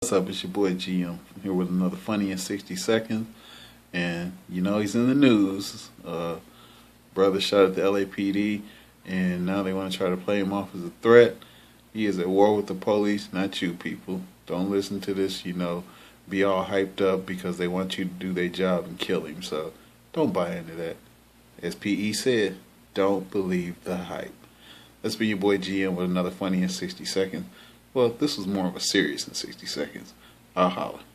What's up? It's your boy GM. I'm here with another funny in 60 seconds. And you know he's in the news. Brother shot at the LAPD, and now they want to try to play him off as a threat. He is at war with the police, not you people. Don't listen to this, be all hyped up because they want you to do their job and kill him. So don't buy into that. As PE said, don't believe the hype. That's been your boy GM with another funny in 60 seconds. Well, this was more of a serious in 60 seconds. I'll holler.